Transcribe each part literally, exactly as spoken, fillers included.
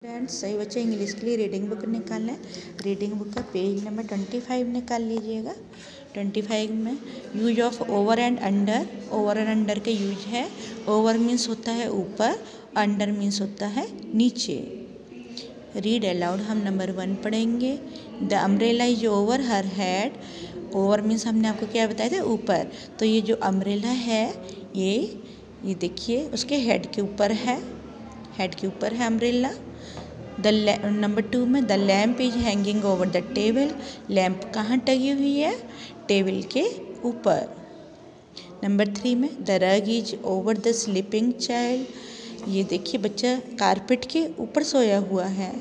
Friends सही बच्चे English के लिए रीडिंग बुक निकालना है। रीडिंग बुक का पेज नंबर ट्वेंटी फाइव निकाल लीजिएगा। ट्वेंटी फाइव में use of over and under, over and under के यूज है। ओवर मीन्स होता है ऊपर, अंडर मीन्स होता है नीचे। रीड अलाउड हम नंबर वन पढ़ेंगे। The umbrella is over her head. Over means हमने आपको क्या बताया था, ऊपर। तो ये जो अम्ब्रेला है ये ये देखिए उसके हेड के ऊपर है, हेड के ऊपर है अम्ब्रेला। द नंबर टू में the lamp is hanging over the table. Lamp कहाँ टंगी हुई है, टेबल के ऊपर। नंबर थ्री में the rug is over the sleeping child. ये देखिए बच्चा कारपेट के ऊपर सोया हुआ है,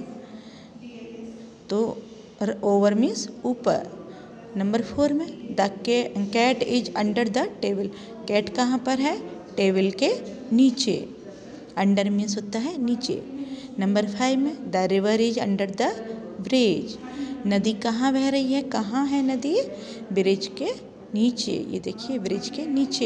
तो ओवर मीन्स ऊपर। नंबर फोर में the cat is under the table. Cat कहाँ पर है, टेबल के नीचे। अंडर मीन्स होता है नीचे। नंबर फाइव में the river is under the bridge. नदी कहाँ बह रही है, कहाँ है नदी, ब्रिज के नीचे। ये देखिए ब्रिज के नीचे।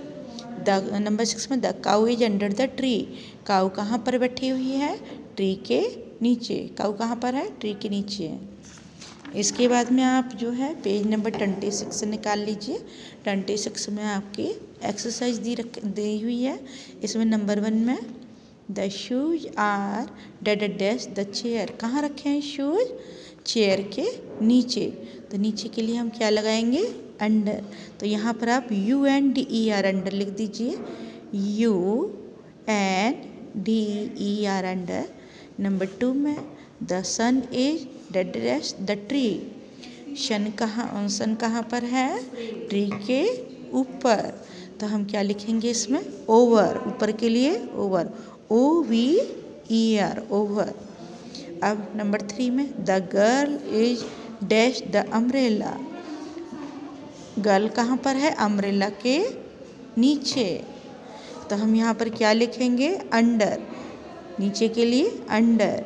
द नंबर सिक्स में the cow is under the tree. Cow कहाँ पर बैठी हुई है, ट्री के नीचे। काऊ कहाँ पर है, ट्री के नीचे। इसके बाद में आप जो है पेज नंबर ट्वेंटी सिक्स निकाल लीजिए। ट्वेंटी सिक्स में आपकी एक्सरसाइज दी रख दी हुई है। इसमें नंबर वन में the shoes are dead dash the chair. कहाँ रखे हैं शूज, चेयर के नीचे। तो नीचे के लिए हम क्या लगाएंगे, अंडर। तो यहाँ पर आप U N D E R under लिख दीजिए। U N D E R under. Number two में the sun is dead dash the tree. Sun कहाँ सन कहाँ पर है, ट्री के ऊपर। तो हम क्या लिखेंगे इसमें, ओवर। ऊपर के लिए over, O V E R, over. अब नंबर थ्री में the girl is dash the umbrella. Girl कहाँ पर है, अम्ब्रेला के नीचे। तो हम यहाँ पर क्या लिखेंगे, अंडर। नीचे के लिए अंडर।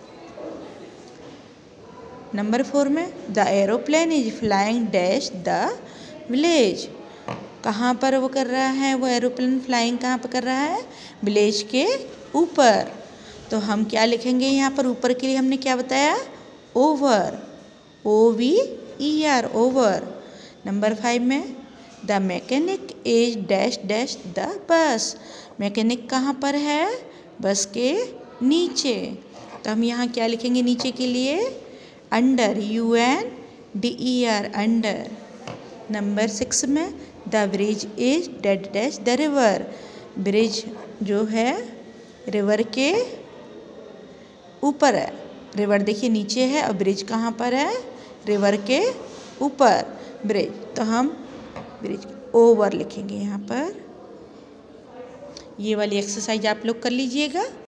नंबर फोर में the aeroplane is flying dash the village. कहाँ पर वो कर रहा है, वो एरोप्लेन फ्लाइंग कहाँ पर कर रहा है, विलेज के ऊपर। तो हम क्या लिखेंगे यहाँ पर, ऊपर के लिए हमने क्या बताया, over, O V E R, over. Number five में the mechanic is dash dash the bus. Mechanic कहाँ पर है, बस के नीचे। तो हम यहाँ क्या लिखेंगे नीचे के लिए, under, U N D E R, under. Number six में the bridge is dead dash the river. Bridge जो है रिवर के ऊपर है। रिवर देखिए नीचे है और ब्रिज कहाँ पर है, रिवर के ऊपर ब्रिज। तो हम ब्रिज ओवर लिखेंगे यहाँ पर। ये वाली एक्सरसाइज आप लोग कर लीजिएगा।